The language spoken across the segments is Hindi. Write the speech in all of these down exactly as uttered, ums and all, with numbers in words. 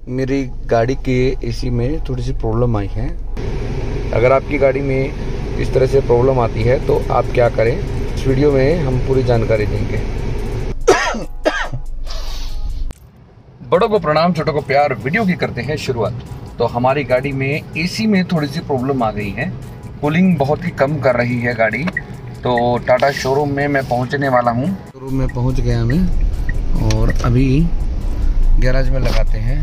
मेरी गाड़ी के एसी में थोड़ी सी प्रॉब्लम आई है। अगर आपकी गाड़ी में इस तरह से प्रॉब्लम आती है तो आप क्या करें, इस वीडियो में हम पूरी जानकारी देंगे। बड़ों को प्रणाम, छोटों को प्यार। वीडियो की करते हैं शुरुआत। तो हमारी गाड़ी में एसी में थोड़ी सी प्रॉब्लम आ गई है, कूलिंग बहुत ही कम कर रही है गाड़ी। तो टाटा शोरूम में मैं पहुंचने वाला हूं। शोरूम में पहुंच गया मैं और अभी गैराज में लगाते हैं,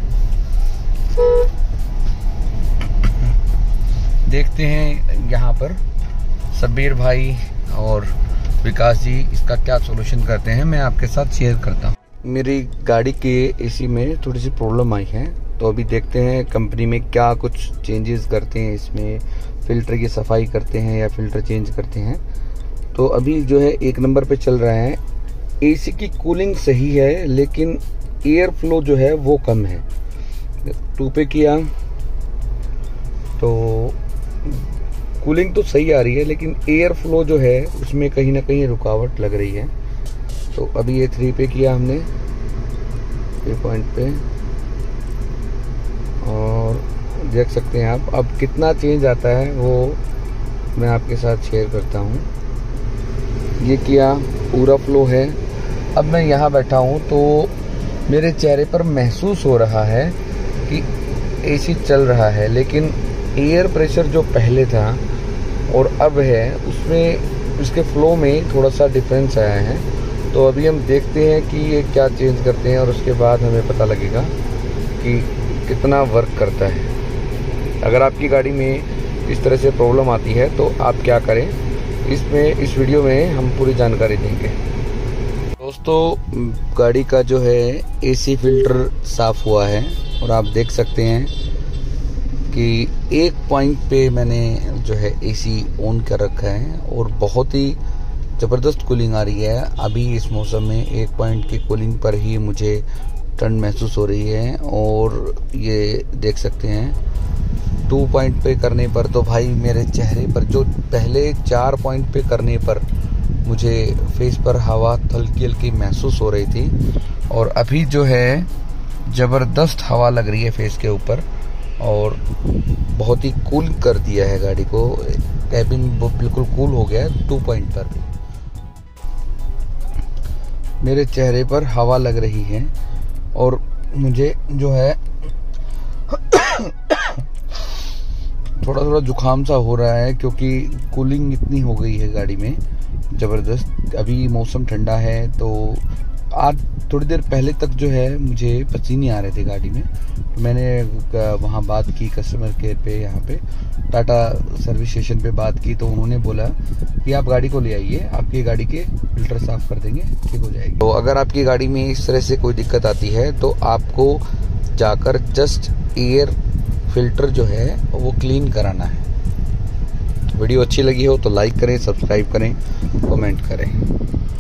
देखते हैं यहाँ पर सबीर भाई और विकास जी इसका क्या सॉल्यूशन करते हैं, मैं आपके साथ शेयर करता हूँ। मेरी गाड़ी के एसी में थोड़ी सी प्रॉब्लम आई है, तो अभी देखते हैं कंपनी में क्या कुछ चेंजेस करते हैं, इसमें फिल्टर की सफाई करते हैं या फिल्टर चेंज करते हैं। तो अभी जो है एक नंबर पे चल रहा है। एसी की कूलिंग सही है लेकिन एयर फ्लो जो है वो कम है। टू पे किया तो कूलिंग तो सही आ रही है लेकिन एयर फ्लो जो है उसमें कहीं ना कहीं रुकावट लग रही है। तो अभी ये थ्री पे किया हमने, थ्री पॉइंट पे, और देख सकते हैं आप अब कितना चेंज आता है वो मैं आपके साथ शेयर करता हूँ। ये किया, पूरा फ्लो है। अब मैं यहाँ बैठा हूँ तो मेरे चेहरे पर महसूस हो रहा है कि एसी चल रहा है, लेकिन एयर प्रेशर जो पहले था और अब है उसमें, उसके फ्लो में थोड़ा सा डिफरेंस आया है। तो अभी हम देखते हैं कि ये क्या चेंज करते हैं और उसके बाद हमें पता लगेगा कि कितना वर्क करता है। अगर आपकी गाड़ी में इस तरह से प्रॉब्लम आती है तो आप क्या करें, इसमें इस वीडियो में हम पूरी जानकारी देंगे। दोस्तों, गाड़ी का जो है एसी फिल्टर साफ़ हुआ है और आप देख सकते हैं कि एक पॉइंट पे मैंने जो है एसी ऑन कर रखा है और बहुत ही ज़बरदस्त कूलिंग आ रही है। अभी इस मौसम में एक पॉइंट की कूलिंग पर ही मुझे ठंड महसूस हो रही है। और ये देख सकते हैं टू पॉइंट पे करने पर तो भाई मेरे चेहरे पर, जो पहले चार पॉइंट पे करने पर मुझे फेस पर हवा हल्की हल्की महसूस हो रही थी, और अभी जो है ज़बरदस्त हवा लग रही है फेस के ऊपर और बहुत ही कूल कर दिया है गाड़ी को। कैबिन बिल्कुल कूल हो गया है टू पॉइंट पर भी। मेरे चेहरे पर हवा लग रही है और मुझे जो है थोड़ा थोड़ा जुकाम सा हो रहा है क्योंकि कूलिंग इतनी हो गई है गाड़ी में ज़बरदस्त। अभी मौसम ठंडा है तो आज थोड़ी देर पहले तक जो है मुझे पसीने आ रहे थे गाड़ी में। तो मैंने वहाँ बात की कस्टमर केयर पे, यहाँ पे टाटा सर्विस स्टेशन पे बात की, तो उन्होंने बोला कि आप गाड़ी को ले आइए, आपकी गाड़ी के फिल्टर साफ़ कर देंगे, ठीक हो जाएगी। तो अगर आपकी गाड़ी में इस तरह से कोई दिक्कत आती है तो आपको जाकर जस्ट एयर फिल्टर जो है वो क्लीन कराना है। वीडियो अच्छी लगी हो तो लाइक करें, सब्सक्राइब करें, कमेंट करें।